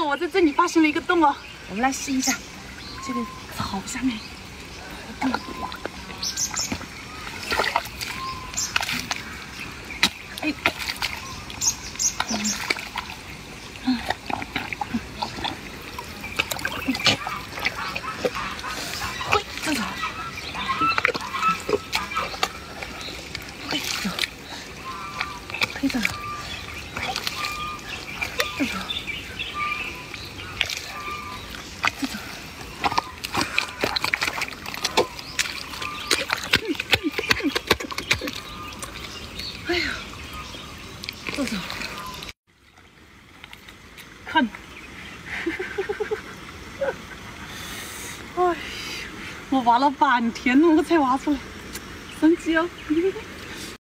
我在这里发现了一个洞哦，我们来试一下，这个草下面。哎，嘿，这种，嘿，走，嘿，走，嘿，这种，这种。 哎呀，这种，看，哎，我挖了半天了，我才挖出来，神奇哦！